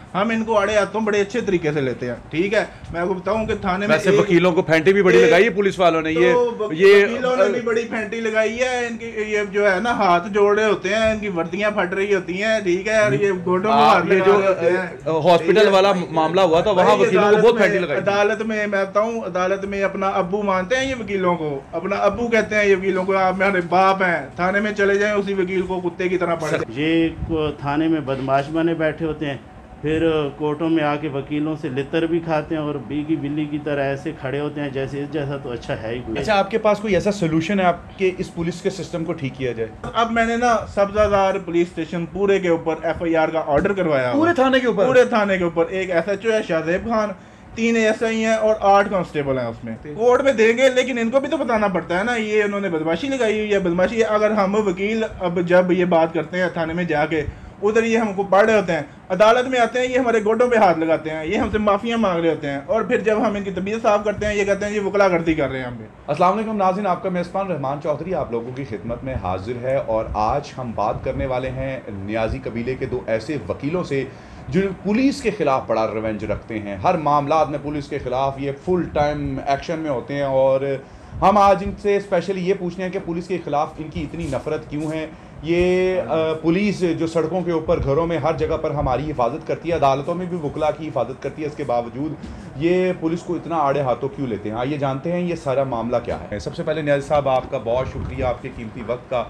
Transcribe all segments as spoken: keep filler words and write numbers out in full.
हम इनको आड़े हाथों बड़े अच्छे तरीके से लेते हैं, ठीक है। मैं आपको बताऊं कि थाने में वैसे वकीलों को फेंटी भी बड़ी लगाई है पुलिस वालों ने, ये तो ये वकीलों ने भी बड़ी फेंटी लगाई है। इनकी ये जो है ना हाथ जोड़ रहे होते हैं, इनकी वर्दियां फट रही होती हैं, ठीक है, और ये गोडों में हाथ ये लगा जो रहे होते हैं। हॉस्पिटल वाला मामला हुआ था वहां वकीलों को बहुत फेंटी लगाई। अदालत में मैं बताऊं, अदालत में अपना अब्बू मानते हैं ये वकीलों को, अपना अब्बू कहते हैं ये वकीलों को, आप मेरे बाप हैं। थाने में चले जाएं उसी वकील को कुत्ते की तरह पढ़। ये थाने में बदमाश बने बैठे होते हैं, फिर कोर्टों में आके वकीलों से लितर भी खाते हैं और बीगी बिल्ली की तरह ऐसे खड़े होते हैं जैसे इस जैसा तो अच्छा है ही कोई। अच्छा, आपके पास कोई ऐसा सोल्यूशन है आपके इस पुलिस के सिस्टम को ठीक किया जाए? अब मैंने ना सब्जादार पुलिस स्टेशन पूरे के ऊपर एफ आई आर का ऑर्डर करवाया, पूरे थाने के ऊपर पूरे थाने के ऊपर एक एस एच ओ है शाहजेब खान, तीन एस आई हैं और आठ कांस्टेबल हैं उसमें। कोर्ट में देंगे, लेकिन इनको भी तो बताना पड़ता है ना, ये उन्होंने बदमाशी लगाई हुई है। बदमाशी अगर हम वकील अब जब ये बात करते हैं थाने में जाके, उधर ये हमको पढ़ रहे होते हैं, अदालत में आते हैं ये हमारे गोडों पे हाथ लगाते हैं, ये हमसे माफिया मांग रहे होते हैं, और फिर जब हम इनकी तबीयत साफ करते हैं ये कहते हैं ये वकलागर्दी कर रहे हैं हमें। अस्सलाम वालेकुम नाज़रीन, आपका मेज़बान रहमान चौधरी आप लोगों की खिदमत में हाजिर है और आज हम बात करने वाले हैं नियाजी कबीले के दो ऐसे वकीलों से जो पुलिस के खिलाफ बड़ा रवेंज रखते हैं। हर मामला में पुलिस के खिलाफ ये फुल टाइम एक्शन में होते हैं और हम आज इनसे स्पेशली ये पूछने हैं कि पुलिस के खिलाफ इनकी इतनी नफरत क्यों है। ये पुलिस जो सड़कों के ऊपर, घरों में, हर जगह पर हमारी हिफाजत करती है, अदालतों में भी वकला की हिफाजत करती है, इसके बावजूद ये पुलिस को इतना आड़े हाथों क्यों लेते हैं? आइए जानते हैं ये सारा मामला क्या है। सबसे पहले नियाज़ साहब आपका बहुत शुक्रिया आपके कीमती वक्त का।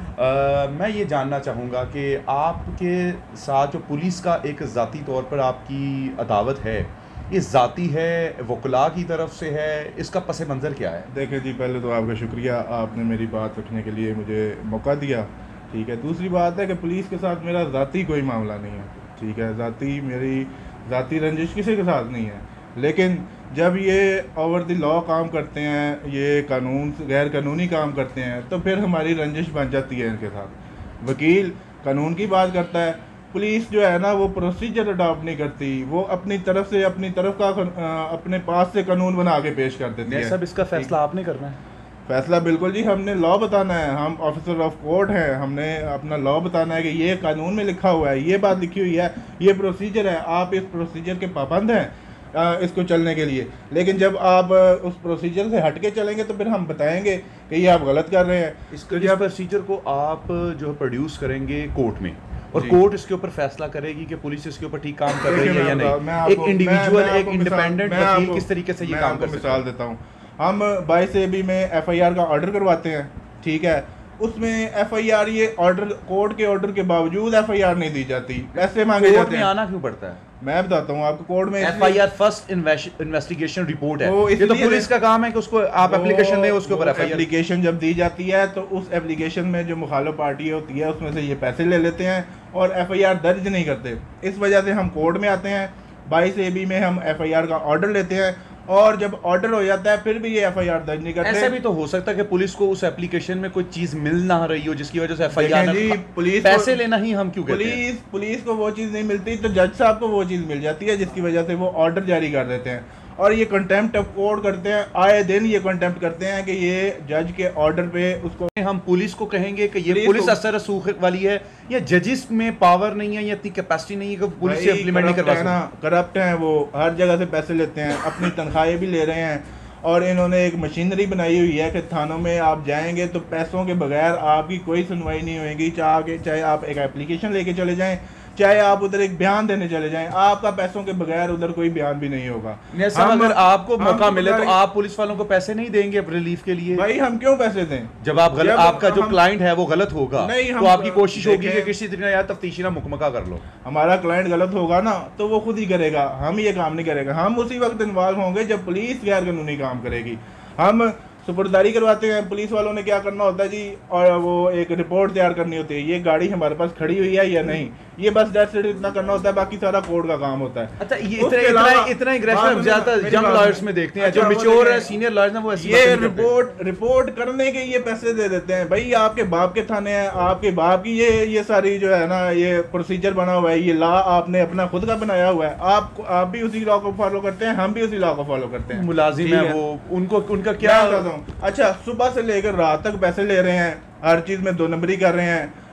आ, मैं ये जानना चाहूँगा कि आपके साथ जो पुलिस का एक ज़ाती तौर पर आपकी अदावत है, ये ज़ाती है, वकला की तरफ से है, इसका पस मंज़र क्या है? देखिए जी, पहले तो आपका शुक्रिया, आपने मेरी बात रखने के लिए मुझे मौका दिया, ठीक है। दूसरी बात है कि पुलिस के साथ मेरा ज़ाती कोई मामला नहीं है, ठीक है। ज़ाती मेरी ज़ाती रंजिश किसी के साथ नहीं है, लेकिन जब ये ओवर द लॉ काम करते हैं, ये कानून गैर कानूनी काम करते हैं, तो फिर हमारी रंजिश बन जाती है इनके साथ। वकील कानून की बात करता है, पुलिस जो है ना वो प्रोसीजर अडॉप्ट नहीं करती, वो अपनी तरफ से अपनी तरफ का अपने पास से कानून बना के पेश कर देती है। सब इसका फैसला आपने करना है? फैसला बिल्कुल जी, हमने लॉ बताना है, हम ऑफिसर ऑफ कोर्ट हैं, हमने अपना लॉ बताना है कि ये कानून में लिखा हुआ है, ये बात लिखी हुई है, ये प्रोसीजर है, आप इस प्रोसीजर के पाबंद हैं आ, इसको चलने के लिए। लेकिन जब आप उस प्रोसीजर से हट के चलेंगे तो फिर हम बताएंगे कि ये आप गलत कर रहे हैं। इसको इस प्रोसीजर को आप जो प्रोड्यूस करेंगे कोर्ट में और कोर्ट इसके ऊपर फैसला करेगी कि पुलिस इसके ऊपर ठीक काम कर रही है या नहीं। एक इंडिविजुअल, एक इंडिपेंडेंट वकील किस तरीके से ये काम कर सकता है? मिसाल देता हूँ, हम बाईस ए बी में एफ आई आर का ऑर्डर करवाते हैं, ठीक है। उसमें एफ आई आर ये ऑर्डर, कोर्ट के ऑर्डर के बावजूद एफ आई आर नहीं दी जाती, पैसे मांगे जाते हैं। आना क्यों पड़ता है? मैं बताता हूँ आपको, कोर्ट में F I R first investigation report है, ये तो पुलिस का काम है कि उसको आप एप्लीकेशन दें, उसके ऊपर एप्लीकेशन जब दी जाती है तो उस एप्लीकेशन में जो मुखालिफ पार्टी होती है उसमें से ये पैसे ले लेते हैं और एफ आई आर दर्ज नहीं करते। इस वजह से हम कोर्ट में आते हैं, बाईस ए बी में हम एफ आई आर का ऑर्डर लेते हैं और जब ऑर्डर हो जाता है फिर भी ये एफ आई आर दर्ज नहीं करते। ऐसा भी तो हो सकता है कि पुलिस को उस एप्लीकेशन में कोई चीज मिल ना रही हो जिसकी वजह से एफ आई आर, पुलिस पैसे लेना ही हम क्यों कहते हैं? पुलिस पुलिस को वो चीज़ नहीं मिलती तो जज साहब को वो चीज़ मिल जाती है जिसकी वजह से वो ऑर्डर जारी कर देते हैं और ये कंटेम्प्ट ऑफ कोर्ट करते हैं। आए दिन ये कंटेम्प्ट करते हैं कि ये जज के ऑर्डर पे उसको, हम पुलिस को कहेंगे कि ये पुलिस असर रसूख वाली है या जजिस में पावर नहीं है या इतनी कैपेसिटी नहीं है कि पुलिस से इंप्लीमेंट नहीं करवा सकते। करप्ट हैं वो, हर जगह से पैसे लेते हैं, अपनी तनख्वाहें भी ले रहे हैं और इन्होंने एक मशीनरी बनाई हुई है कि थानों में आप जाएंगे तो पैसों के बगैर आपकी कोई सुनवाई नहीं होगी। चाहे चाहे आप एक एप्लीकेशन लेके चले जाएं, चाहे आप उधर एक बयान देने चले जाएं, आपका पैसों के बगैर उधर कोई बयान भी नहीं होगा। हम, अगर आपको मौका मिले तो आप पुलिस वालों को पैसे नहीं देंगे रिलीफ के लिए? भाई हम क्यों पैसे दें जब आप गलत, आपका जो क्लाइंट है वो गलत होगा तो आपकी कोशिश होगी कि किसी तरह यार तफ्तीशी ना मुकम्मल कर लो। हमारा क्लाइंट गलत होगा ना तो वो खुद ही करेगा, हम ये काम नहीं करेगा। हम उसी वक्त इन्वॉल्व होंगे जब पुलिस गैर कानूनी काम करेगी। हम सुपुर्दारी करवाते हैं, पुलिस वालों ने क्या करना होता है जी, और वो एक रिपोर्ट तैयार करनी होती है, ये गाड़ी हमारे पास खड़ी हुई है या नहीं, ये बस डेट सेट इतना करना होता है, बाकी सारा कोर्ट का काम होता है। अच्छा, ये इतना इतना इतना एग्रेशन ज्यादा यंग लॉयर्स में देखते हैं, जो मैच्योर है सीनियर लॉयर्स ना वो ये रिपोर्ट रिपोर्ट करने के ये पैसे दे देते हैं। भाई आपके बाप के थाने हैं, आपके बाप की ये ये सारी जो है ना ये प्रोसीजर बना हुआ है, ये लॉ आपने अपना खुद का बनाया हुआ है, आप आप भी उसी लॉ को फॉलो करते हैं, हम भी उसी लॉ को फॉलो करते हैं। मुलाजिम है वो, उनको उनका क्या, अच्छा सुबह से लेकर रात तक पैसे ले रहे हैं, हर चीज में दो नंबरी कर रहे हैं,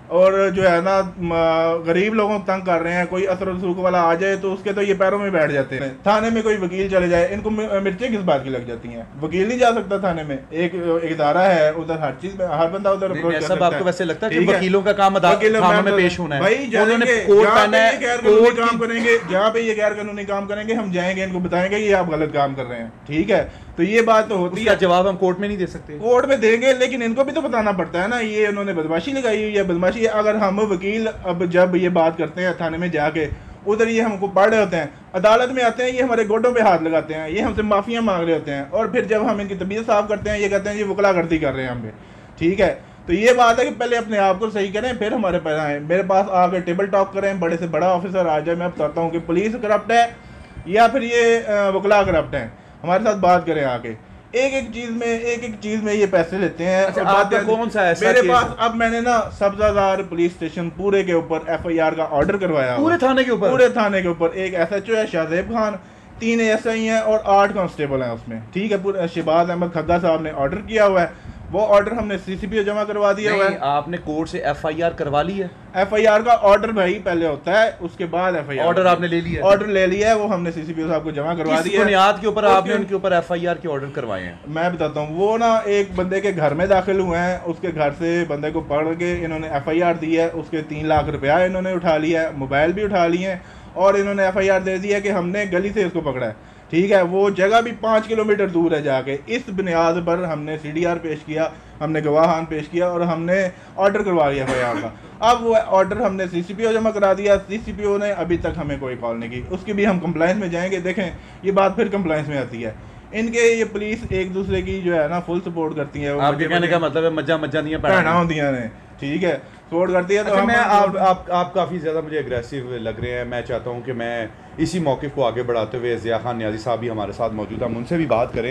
और जो है ना म- गरीब लोगों को तंग कर रहे हैं। कोई असर रसूख वाला आ जाए तो उसके तो ये पैरों में बैठ जाते हैं। थाने में कोई वकील चले जाए, इनको मि- मिर्चें किस बात की लग जाती हैं? वकील नहीं जा सकता थाने में, एक एक इदारा है, उधर हर चीज में हर बंदा उधर नहीं, approach कर ऐसा सकता आपको है। वैसे लगता है कि ठीक है? वकीलों का काम अदा- वकील- थानों मैं में तो- पेश होना है? भाई उन्होंने जाएंगे, कोट जहाँ पहना पे है, ये गैर कानूनी कोट काम की- करेंगे, जहाँ पे ये गैर कानूनी काम करेंगे, हम जाएंगे, इनको बताएंगे कि आप गलत काम कर रहे हैं। ठीक है, तो ये बात तो होती उसका है। जवाब हम कोर्ट में नहीं दे सकते। कोर्ट में देंगे, लेकिन इनको भी तो बताना पड़ता है ना, ये उन्होंने बदमाशी लगाई हुई है। बदमाशी अगर हम वकील अब जब ये बात करते हैं थाने में जाके, उधर ये हमको पढ़ रहे होते हैं, अदालत में आते हैं, ये हमारे गोडों पे हाथ लगाते हैं, ये हमसे माफिया मांग रहे होते हैं, और फिर जब हम इनकी तबीयत साफ करते हैं, ये कहते हैं ये वकलागर्दी कर रहे हैं हम पे। ठीक है, तो ये बात है कि पहले अपने आप को सही करें, फिर हमारे पास आए, मेरे पास आके टेबल टॉक करें, बड़े से बड़ा ऑफिसर आ जाए, मैं बताता हूँ कि पुलिस करप्ट है या फिर ये अ, वकला करप्ट हैं, हमारे साथ बात करें आके। एक एक चीज में एक एक चीज में ये पैसे लेते हैं। अच्छा, और बात आपका है- कौन सा ऐसा मेरे केस पास है? अब मैंने ना सब्जादार पुलिस स्टेशन पूरे के ऊपर एफ आई आर का ऑर्डर करवाया हुआ पूरे है। थाने के ऊपर? पूरे थाने के ऊपर एक एस एच ओ है शाहजेब खान, तीन एस आई हैं और आठ कांस्टेबल हैं उसमें। ठीक है, पूरे शहबाज अहमद खग्गा साहब ने ऑर्डर किया हुआ है, वो ऑर्डर हमने सीसीपीओ जमा करवा दिया हुआ नहीं, है। आपने कोर्ट से एफ आई आर करवा ली है? एफ आई आर का ऑर्डर भाई पहले होता है, उसके बाद एफ आई आर। ऑर्डर आपने ले लिया है? ऑर्डर ले लिया है, वो हमने सीसीपीओ साहब को जमा करवा किस दिया है। बुनियाद के ऊपर उसके- आपने उनके ऊपर एफ आई आर के ऑर्डर करवाए हैं? मैं बताता हूँ, वो ना एक बंदे के घर में दाखिल हुए हैं, उसके घर से बंदे को पकड़ के इन्होंने एफ आई आर दी है, उसके तीन लाख रुपया इन्होंने उठा लिया है, मोबाइल भी उठा लिए हैं, और इन्होंने एफ आई आर दे दी है कि हमने गली से इसको पकड़ा है। ठीक है, वो जगह भी पाँच किलोमीटर दूर है जाके। इस बुनियाद पर हमने सी डी आर पेश किया, हमने गवाहान पेश किया और हमने ऑर्डर करवा लिया एफ आई आर का। अब वो ऑर्डर हमने सी सी पी ओ जमा करा दिया, सी सी पी ओ ने अभी तक हमें कोई कॉल नहीं की। उसकी भी हम कंप्लाइंस में जाएंगे, देखें ये बात फिर कंप्लाइंस में आती है। इनके ये पुलिस एक दूसरे की जो है ना फुल सपोर्ट करती है। वो आपके बच्चे- कहने का मतलब है मज्जा मज्जा नहीं है भैना होंदियां ने। ठीक है, सपोर्ट करती है। तो अच्छा, हम मैं आप आप आप काफ़ी ज़्यादा मुझे एग्रेसिव लग रहे हैं। मैं चाहता हूं कि मैं इसी मौक़िफ़ को आगे बढ़ाते हुए ज़िया खान न्याज़ी साहब भी हमारे साथ मौजूद हैं, हम उनसे भी बात करें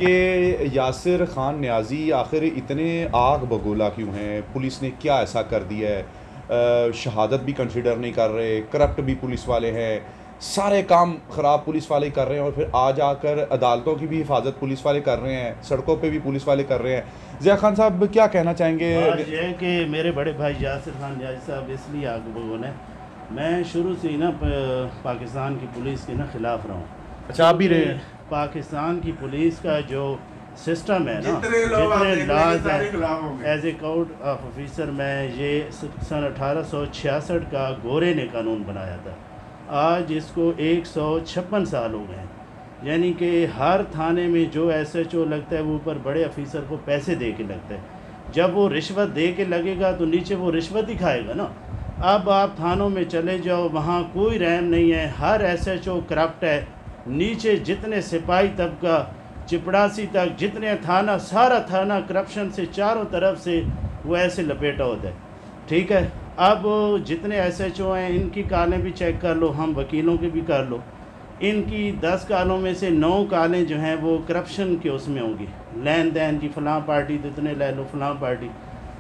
कि यासिर खान न्याज़ी आखिर इतने आग बगोला क्यों हैं? पुलिस ने क्या ऐसा कर दिया है? अ, शहादत भी कंसिडर नहीं कर रहे, करप्ट भी पुलिस वाले हैं, सारे काम ख़राब पुलिस वाले कर रहे हैं, और फिर आ जाकर अदालतों की भी हिफाजत पुलिस वाले कर रहे हैं, सड़कों पे भी पुलिस वाले कर रहे हैं। ज़िया खान साहब क्या कहना चाहेंगे? बात यह है कि मेरे बड़े भाई यासिर खान न्याज़ी साहब इसलिए आगे बगोन है, मैं शुरू से ही ना प- पाकिस्तान की पुलिस के ना खिलाफ रहा हूँ। अच्छा, आप भी रहे हैं? पाकिस्तान की पुलिस का जो सिस्टम है ना, जितने लोग आप जितने देख लेंगे लाज सारे खिलाफ होंगे। हैं, as a court of officer मैं ये सन अठारह सौ छियासठ का गोरे ने कानून बनाया था। आज इसको एक सौ छप्पन साल हो गए हैं, यानी कि हर थाने में जो एस एच ओ लगता है वो ऊपर बड़े अफीसर को पैसे दे के लगता है। जब वो रिश्वत दे के लगेगा तो नीचे वो रिश्वत ही खाएगा ना। अब आप थानों में चले जाओ, वहाँ कोई रहम नहीं है, हर एस एच ओ करप्ट है, नीचे जितने सिपाही तबका चिपड़ासी तक जितने थाना, सारा थाना करप्शन से चारों तरफ से वो ऐसे लपेटा होता है। ठीक है, अब जितने एस एच ओ हैं इनकी कालें भी चेक कर लो, हम वकीलों की भी कर लो, इनकी दस कालों में से नौ कालें जो हैं वो करप्शन के उसमें होंगी, लेन देन की, फ़लाँ पार्टी तो इतने ले लो, फ़लाँ पार्टी।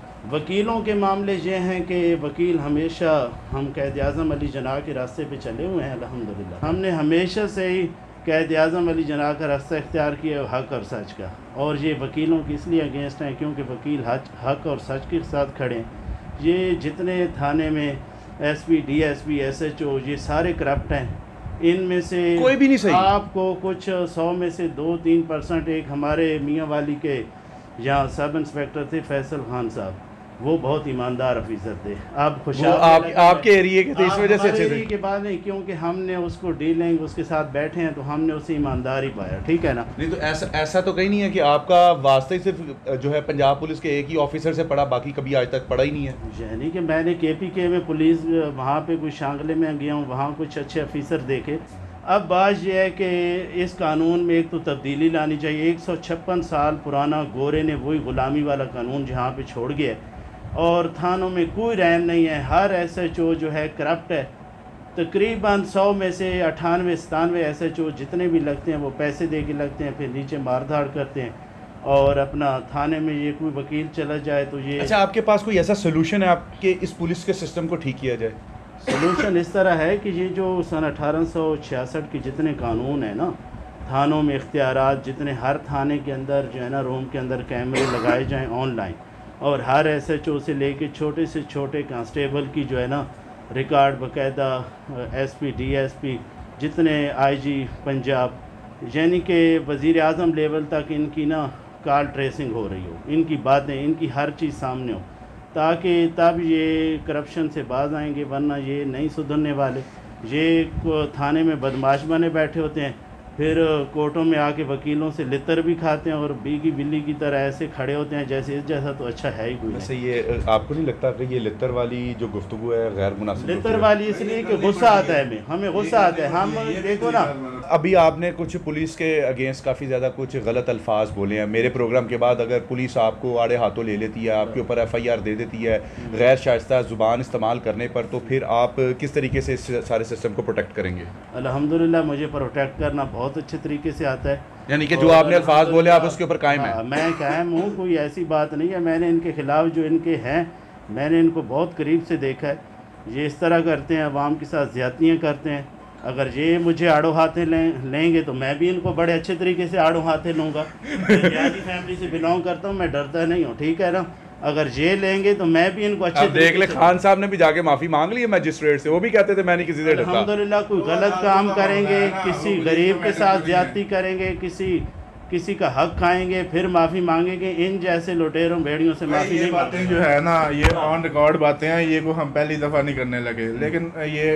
वकीलों के मामले ये हैं कि वकील हमेशा, हम कैद आज़म अली जना के रास्ते पे चले हुए हैं अल्हम्दुलिल्लाह। हमने हमेशा से ही कैद आज़म अली जना का रास्ता इख्तियार किया हक़ और सच का, और ये वकीलों की इसलिए अगेंस्ट हैं क्योंकि वकील हक़ और सच के साथ खड़े हैं। ये जितने थाने में S P, D S P, S H O, ये सारे करप्ट हैं। इनमें से कोई भी नहीं सही। आपको कुछ सौ में से दो तीन परसेंट, एक हमारे मियाँ वाली के यहाँ सब इंस्पेक्टर थे फैसल खान साहब, वो बहुत ईमानदार अफीसर थे। अब वो खुशहाल आप, लगे आपके हैं। एरिए के थे, इस आप वजह से हमारे अच्छे एरिए थे। के बाद नहीं, क्योंकि हमने उसको डीलिंग उसके साथ बैठे हैं तो हमने उसे ईमानदार ही पाया। ठीक है ना। नहीं तो ऐसा ऐसा तो कहीं नहीं है कि आपका वास्ता ही सिर्फ जो है पंजाब पुलिस के एक ही ऑफिसर से पड़ा, बाकी कभी आज तक पड़ा ही नहीं है? यानी कि मैंने के पी के में पुलिस वहाँ पे कुछ शांगले में गया हूँ, वहाँ कुछ अच्छे अफीसर देखे। अब बात यह है कि इस कानून में एक तो तब्दीली लानी चाहिए। एक सौ छप्पन साल पुराना गोरे ने वही ग़ुलामी वाला कानून जहाँ पे छोड़ गया है, और थानों में कोई रहम नहीं है, हर एस एच ओ जो है करप्ट है। तकरीबन सौ में से अठानवे सतानवे एस एच ओ जितने भी लगते हैं वो पैसे दे के लगते हैं, फिर नीचे मारधाड़ करते हैं, और अपना थाने में ये कोई वकील चला जाए तो ये। अच्छा, आपके पास कोई ऐसा सोल्यूशन है आपके इस पुलिस के सिस्टम को ठीक किया जाए? सलूशन इस तरह है कि ये जो सन अठारह सौ छियासठ के जितने कानून हैं ना, थानों में इख्तियारात जितने, हर थाने के अंदर जो है ना रूम के अंदर कैमरे लगाए जाएं ऑनलाइन, और हर एस एच ओ से लेके छोटे से छोटे कांस्टेबल की जो है ना रिकॉर्ड बाकायदा S P D S P जितने आई जी पंजाब यानी कि वज़ीर आज़म लेवल तक इनकी ना कॉल ट्रेसिंग हो रही हो, इनकी बातें, इनकी हर चीज़ सामने हो, ताकि तब ये करप्शन से बाज आएंगे, वरना ये नहीं सुधरने वाले। ये थाने में बदमाश बने बैठे होते हैं, फिर कोर्टों में आके वकीलों से लितर भी खाते हैं और बीगी बिल्ली की तरह ऐसे खड़े होते हैं जैसे इस जैसा तो अच्छा है ही कोई वैसे ये आपको नहीं लगता कि ये लितर वाली जो गुफ्तगू है गैर मुनासिब लितर वाली इसलिए कि गुस्सा आता है, हमें हमें गुस्सा आता है। हम देखो ना, अभी आपने कुछ पुलिस के अगेंस्ट काफ़ी ज़्यादा कुछ गलत अल्फाज बोले हैं। मेरे प्रोग्राम के बाद अगर पुलिस आपको आड़े हाथों ले लेती है, आपके ऊपर एफ आई आर दे देती है गैर शाइस्ता ज़ुबान इस्तेमाल करने पर, तो फिर आप किस तरीके से इस सारे सिस्टम को प्रोटेक्ट करेंगे? अल्हम्दुलिल्लाह मुझे प्रोटेक्ट करना बहुत अच्छे तरीके से आता है। यानी कि जो आपने अल्फाज बोले आप उसके ऊपर कायम है? मैं कायम हूँ, कोई ऐसी बात नहीं है। मैंने इनके ख़िलाफ़ जो इनके हैं, मैंने इनको बहुत करीब से देखा है। ये इस तरह करते हैं, अवाम के साथ ज़्यादतियाँ करते हैं। अगर ये मुझे आड़ो हाथे लें लेंगे तो मैं भी इनको बड़े अच्छे तरीके से आड़ो हाथे लूँगा। रियाली फैमिली से बिलोंग करता हूँ, मैं डरता नहीं हूँ, ठीक है ना। अगर ये लेंगे तो मैं भी इनको अच्छे देख ले, खान साहब ने भी जाके माफ़ी मांग ली है मैजिस्ट्रेट से, वो भी कहते थे मैं नहीं किसी से डरता। अल्हम्दुलिल्लाह कोई गलत काम करेंगे, किसी गरीब के साथ ज्यादती करेंगे, किसी किसी का हक खाएंगे, फिर माफ़ी मांगेंगे, इन जैसे लुटेरों भेड़ियों से माफ़ी नहीं मांगेंगे। बातें जो है ना, ये ऑन रिकॉर्ड बातें हैं, ये को हम पहली दफ़ा नहीं करने लगे, लेकिन ये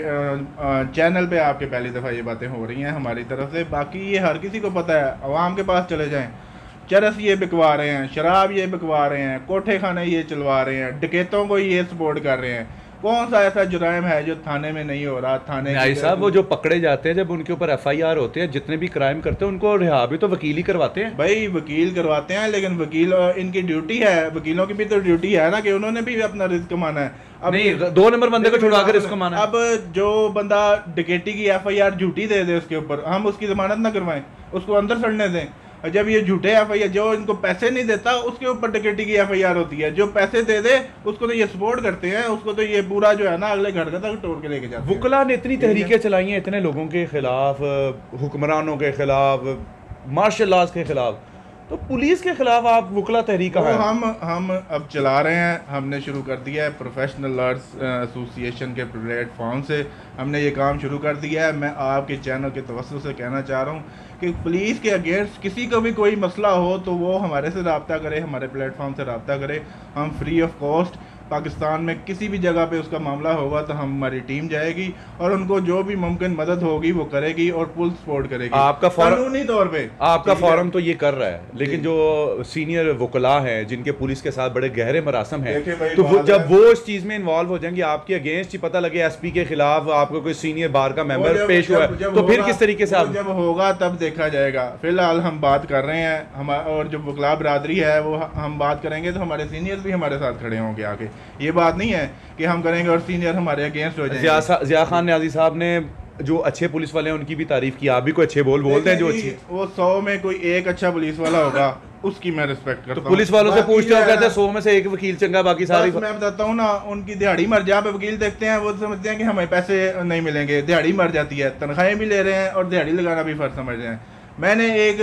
चैनल पे आपके पहली दफ़ा ये बातें हो रही हैं हमारी तरफ से। बाकी ये हर किसी को पता है, अवाम के पास चले जाएं, चरस ये बिकवा रहे हैं, शराब ये बिकवा रहे हैं, कोठे खाने ये चलवा रहे हैं, डकैतों को ये सपोर्ट कर रहे हैं। कौन सा ऐसा जुराइम है जो थाने में नहीं हो रहा? थाने भाई साहब, वो जो पकड़े जाते हैं, जब उनके ऊपर एफ आई आर होते हैं, जितने भी क्राइम करते हैं उनको रिहा भी तो वकील ही करवाते हैं। भाई वकील करवाते हैं, लेकिन वकील इनकी ड्यूटी है, वकीलों की भी तो ड्यूटी है ना कि उन्होंने भी अपना रिस्क कमाना है। अब नहीं, दो नंबर बंदे को छुड़वा कर इसको माना। अब जो बंदा डकैती की एफ आई आर झूठी दे दे उसके ऊपर, हम उसकी जमानत ना करवाएं, उसको अंदर सड़ने दें। जब ये झूठे एफ आई आर, जो इनको पैसे नहीं देता उसके ऊपर डकैती की एफ आई आर होती है, जो पैसे दे दे उसको तो ये सपोर्ट करते हैं, उसको तो ये पूरा जो है ना अगले घर तक तोड़ के लेके जाते हैं। वुकला ने इतनी तहरीकें चलाई हैं इतने लोगों के खिलाफ, हुक्मरानों के खिलाफ, मार्शल लॉज के खिलाफ, तो पुलिस के खिलाफ आप वुकला तहरीक तो हम हम अब चला रहे हैं, हमने शुरू कर दिया है प्रोफेशनल लॉयर्स एसोसिएशन के प्लेटफॉर्म से हमने ये काम शुरू कर दिया है। मैं आपके चैनल के तवज्जो से कहना चाह रहा हूँ कि पुलिस के अगेंस्ट किसी को भी कोई मसला हो तो वो हमारे से रब्ता करे, हमारे प्लेटफॉर्म से रब्ता करे। हम फ्री ऑफ कॉस्ट पाकिस्तान में किसी भी जगह पे उसका मामला होगा तो हमारी टीम जाएगी और उनको जो भी मुमकिन मदद होगी वो करेगी और पुलिस सपोर्ट करेगी। आपका कानूनी तौर पे आपका फोरम तो ये कर रहा है, लेकिन जो सीनियर वकला हैं जिनके पुलिस के साथ बड़े गहरे मरासम हैं, तो वो जब वो इस चीज़ में इन्वॉल्व हो जाएंगे, आपके अगेंस्ट ही पता लगे एस पी के खिलाफ आपको कोई सीनियर बार का मेंबर पेश हुआ है, तो फिर किस तरीके से आप जब होगा तब देखा जाएगा। फिलहाल हम बात कर रहे हैं हम, और जो वकला बरादरी है वो हम बात करेंगे तो हमारे सीनियर्स भी हमारे साथ खड़े होंगे आके। ये बात नहीं है कि हम करेंगे और सीनियर हमारे अगेंस्ट हो जाएंगे। ज़िया खान न्याजी साहब ने जो अच्छे पुलिस वाले हैं उनकी भी तारीफ की, आप भी कोई अच्छे बोल बोलते हैं जो अच्छी, वो सौ में कोई एक अच्छा पुलिस वाला होगा उसकी मैं रिस्पेक्ट करता हूं। तो पुलिस वालों से पूछते हो, कहते हैं सौ में से एक वकील चंगा, बाकी सारी मैं बताता हूँ ना, उनकी दिहाड़ी मर जहाँ पे वकील देखते हैं वो समझते हैं कि हमें पैसे नहीं मिलेंगे, दिहाड़ी मर जाती है, तनख्वाहें भी ले रहे हैं और दिहाड़ी लगाना भी फर्ज समझ रहे हैं। मैंने एक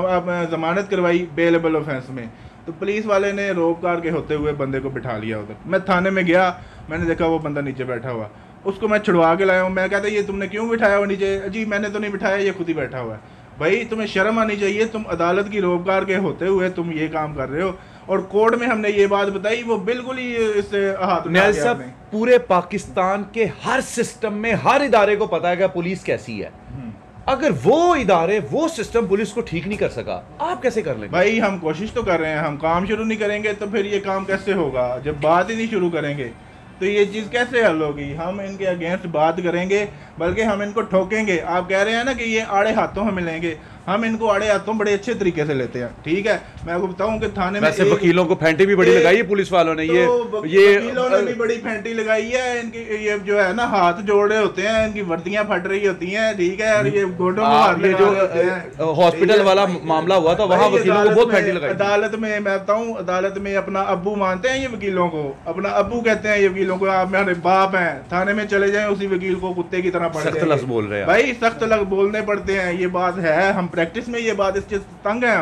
जमानत करवाई बेलेबल ऑफेंस में, तो पुलिस वाले ने रोक कार के होते हुए बंदे को बिठा लिया उधर। मैं थाने में गया, मैंने देखा वो बंदा नीचे बैठा हुआ, उसको मैं छुड़वा के लाया हूँ। मैं कहता ये तुमने क्यों बिठाया हुआ नीचे? जी मैंने तो नहीं बिठाया, ये खुद ही बैठा हुआ है। भाई तुम्हें शर्म आनी चाहिए, तुम अदालत की रोककार के होते हुए तुम ये काम कर रहे हो। और कोर्ट में हमने ये बात बताई, वो बिल्कुल ही इससे हाथ उठा गया। पूरे पाकिस्तान के हर सिस्टम में हर इदारे को पता है कि पुलिस कैसी है, अगर वो इदारे वो सिस्टम पुलिस को ठीक नहीं कर सका, आप कैसे कर लेंगे? भाई हम कोशिश तो कर रहे हैं, हम काम शुरू नहीं करेंगे तो फिर ये काम कैसे होगा? जब बात ही नहीं शुरू करेंगे तो ये चीज़ कैसे हल होगी? हम इनके अगेंस्ट बात करेंगे, बल्कि हम इनको ठोकेंगे। आप कह रहे हैं ना कि ये आड़े हाथों हमें लेंगे, हम इनको आड़े हाथों बड़े अच्छे तरीके से लेते हैं, ठीक है। मैं आपको बताऊं कि थाने में वैसे वकीलों को फेंटी भी बड़ी लगाई है पुलिस वालों ने, ये तो ये वकीलों ने भी बड़ी फेंटी लगाई है। इनकी ये जो है ना हाथ जोड़ रहे होते हैं, इनकी वर्दियां फट रही होती हैं, ठीक है, और ये घोटों में हाथ लगा रहे होते हैं। हॉस्पिटल वाला मामला हुआ था वहां वकीलों को बहुत फेंटी लगाई। अदालत में मैं बताऊं, अदालत में अपना अब्बू मानते हैं ये वकीलों को, अपना अब्बू कहते हैं ये वकीलों को, आप मेरे बाप हैं। थाने में चले जाएं उसी वकील को कुत्ते की तरह पढ़ बोल रहे हैं भाई, सख्त लग बोलने पड़ते हैं। ये बात है, हम प्रैक्टिस में ये बात इस चीज तंग है हम।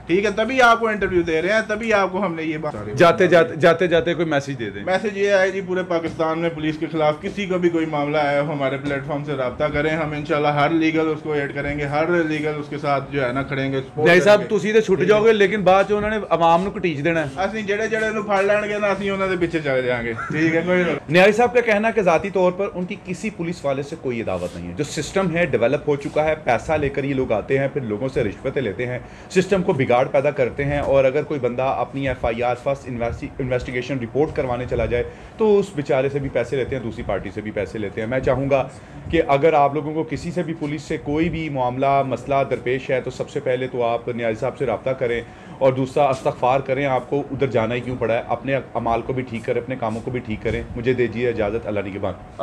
ठीक है, तभी आपको इंटरव्यू दे रहे हैं, तभी आपको हमने ये बात जाते जाते जाते जाते कोई मैसेज दे दें। मैसेज ये है जी, पूरे पाकिस्तान में पुलिस के खिलाफ किसी को भी कोई मामला है हमारे प्लेटफॉर्म से रब्ता करें, हम इंशाल्लाह हर लीगल उसको ऐड करेंगे, हर लीगल उसके साथ जो है ना खड़ेंगे। भाई साहब ਤੁਸੀਂ ਤੇ ਛੁੱਟ ਜਾਓਗੇ लेकिन बाद ਚ ਉਹਨਾਂ ਨੇ आवाम ਨੂੰ ਘਟੀਚ ਦੇਣਾ है। ਅਸੀਂ ਜਿਹੜੇ ਜਿਹੜੇ ਨੂੰ ਫੜ ਲੈਣਗੇ ਨਾ ਅਸੀਂ ਉਹਨਾਂ ਦੇ ਪਿੱਛੇ ਚਲੇ ਜਾਾਂਗੇ। ठीक है, कोई न्याजी साहब का कहना है कि ज़ाती तौर पर उनकी किसी पुलिस वाले से कोई अदावत नहीं है। जो सिस्टम है डेवलप हो चुका है, पैसा लेकर ये लोग आते हैं, फिर लोगों से रिश्वतें लेते हैं, सिस्टम को बिगाड़ पैदा करते हैं, और अगर कोई बंदा अपनी F I R first investigation report करवाने चला जाए तो उस बेचारे से भी पैसे लेते हैं, दूसरी पार्टी से भी पैसे लेते हैं। मैं चाहूँगा कि अगर आप लोगों को किसी से भी पुलिस से कोई भी मामला मसला दरपेश है तो सबसे पहले तो आप न्याजी साहब से रब्ता करें, और दूसरा इस्तग़फ़ार करें, आपको उधर जाना ही क्यों पड़ा है, अपने अमाल को भी ठीक करें, अपने कामों को भी ठीक करें। मुझे दीजिए इजाज़त, अल्लाह निगहबान।